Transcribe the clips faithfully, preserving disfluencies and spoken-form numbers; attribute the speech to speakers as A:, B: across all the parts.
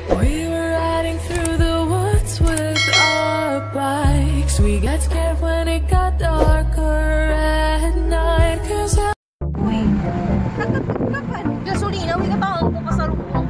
A: We were riding through the woods with our bikes. We got scared when it got darker at night. Cause I...
B: Uy, kapan? Gasolina, uy, katawan ko pasalubong.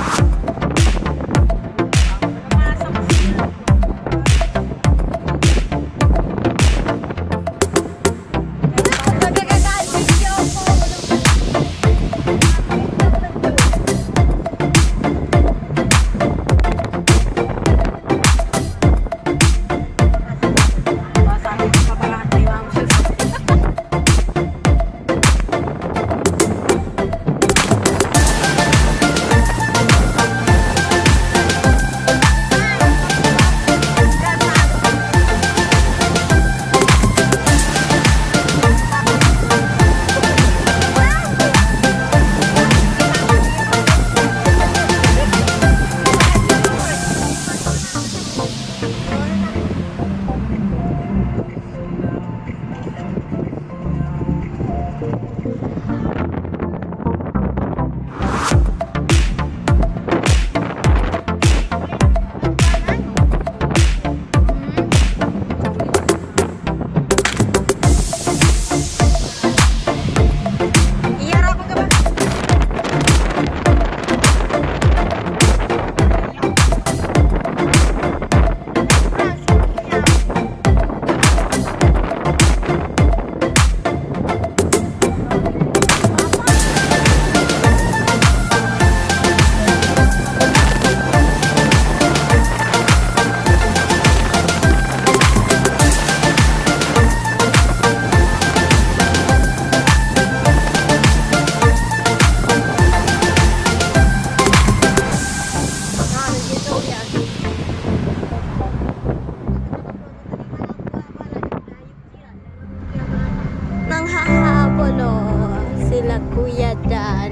B: Nanghahabol oh, sila kuya Dan.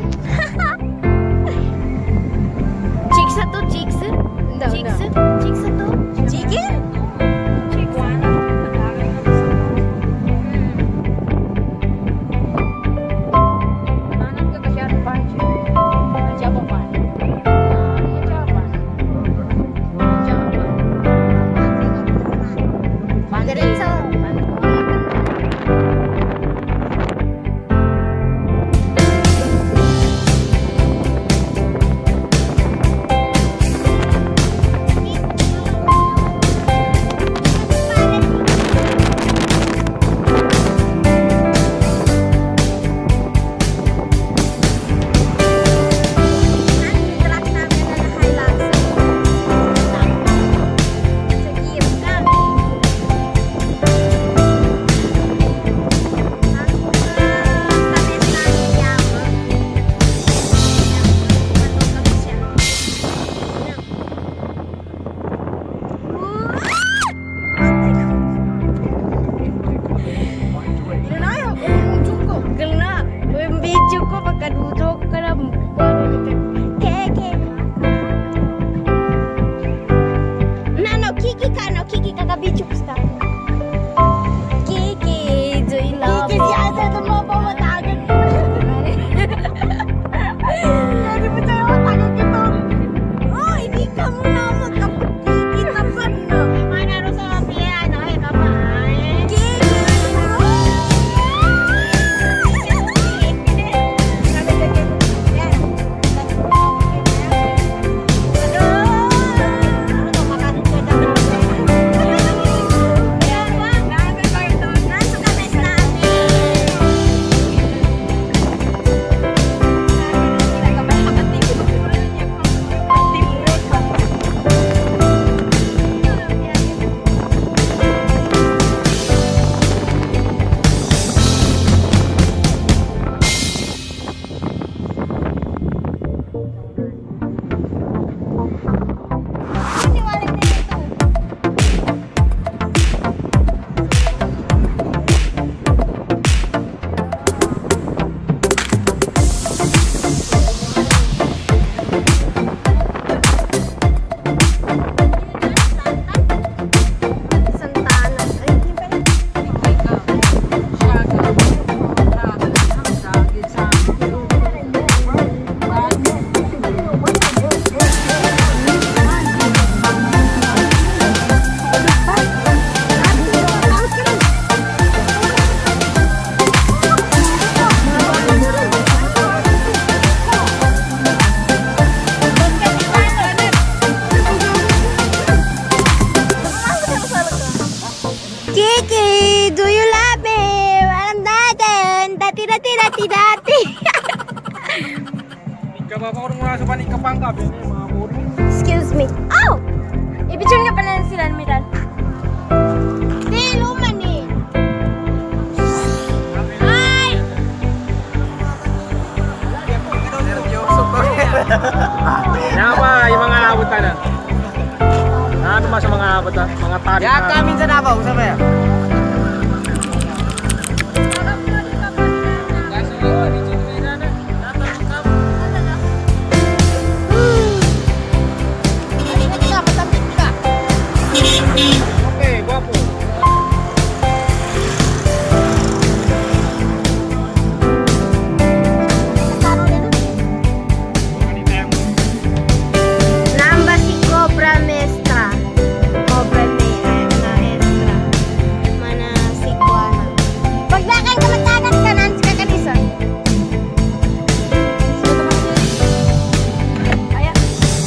C: Chicks to chicks?
B: No,
C: Chicks?
B: no.
C: Chicks to?
B: Chicken?
C: Excuse me. Oh! Ipicture nga pala na sila, Miran. Di, luman eh. Ay!
D: Yan pa, yung mga abot ka na. Ano ba sa mga abot ha? Mga tarik na.
E: Ya kami sa Davao, sama ya?
D: Oke, guapo.
C: Nambah si Cobra Mestra. Cobra Mestra. Mana si Kuana. Pagdakan ka magkagat ka nan sa kanisa. Ayan.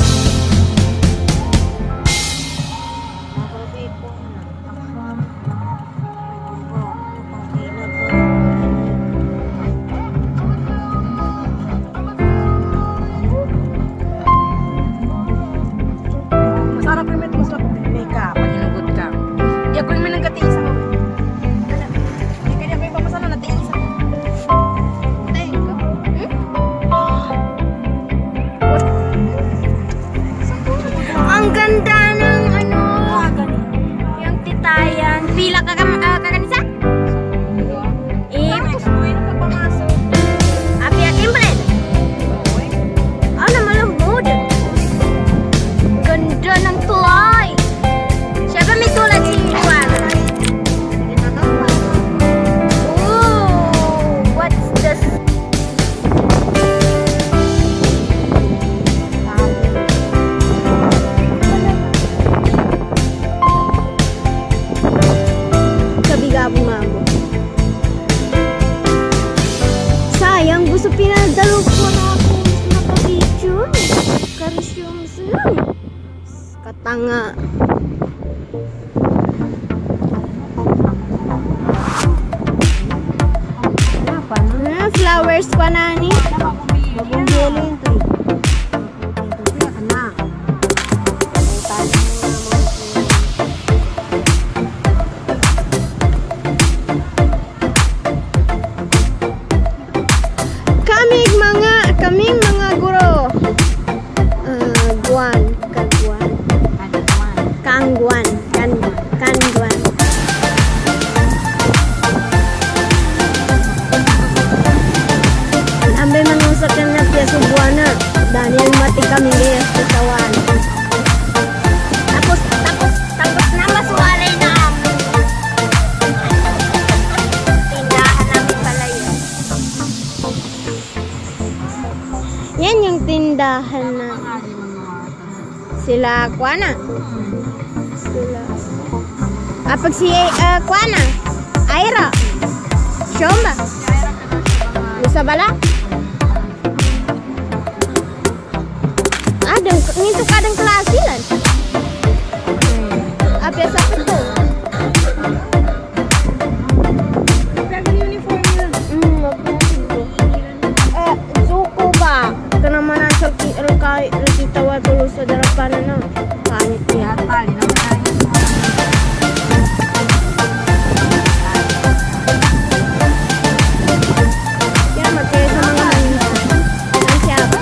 B: Masarap yung may masarap yung ka, pag inugot ka. Di ako yung may nagkatiisa mo. Di kanya ko yung pamasana na tiisa mo. Thank you.
C: Ang ganda ng ano. Yung titayan. Pila ka kam uh, kakanisa? Eh,
B: Tapos mo yung nagpapamasok.
C: api akin bread. Ah, namalambod. Ganda ng tulay. Siapa may tulad si Juan? Ooh, what's this? Kabigabong mambo. Sayang, gusto pinadalo ko na ako nakapicture. Karesumes lang. Katanga. Ah, flowers pa na ni. Bagong bilin to. Kaming mga kaming mga guro. Uh, guan, kagwan. Kangguan, kan kangguan. Ambil mengusapkan natia subuana dan yang mati kami gaya kawan. Tapos tapos tapos nama suara na amin. Tindahan namin pala yun. Yan yung tindahan na sila kuana. Sila. Apag si uh, kuana? Aira. Shomba. Bisa bala? Ada, itu kadang kelasilan. Apa ya sampai tuh? Hmm, eh, suku ba? Kena mana sakit rekai kita waktu lu saudara panana. Kayaknya kelihatan. Ya makai sama lain. Siapa?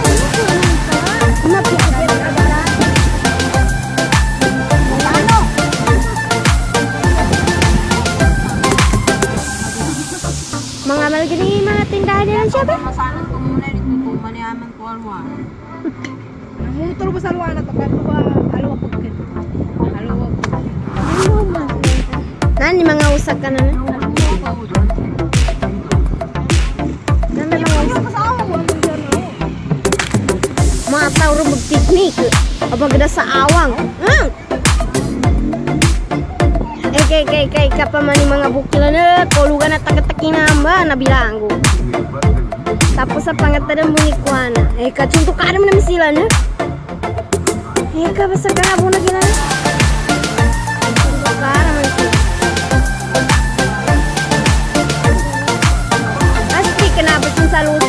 C: Mengamal gini mana tindahan dengan siapa?
B: Masalah ko muna rin ito, maniaman ko alwan. Namutol ba sa alwan na to? Pero ba, aluwa ko bakit? Aluwa ko.
C: Nani mga usak ka na na? Nani mga usak? Mga tao rin mag-picnic. Abang gada sa awang. Hmm. Eh, kay, kay, kay, kapamani mga bukila na, kolugan na taga-taki namba, nabilang ko. Tapos sa pangatadang bunikwana. Eh, kacunto ka naman namin sila na. Eh, kabasa ka nga na gina na. Kacunto ka naman sila. Asti ka na ba sa salud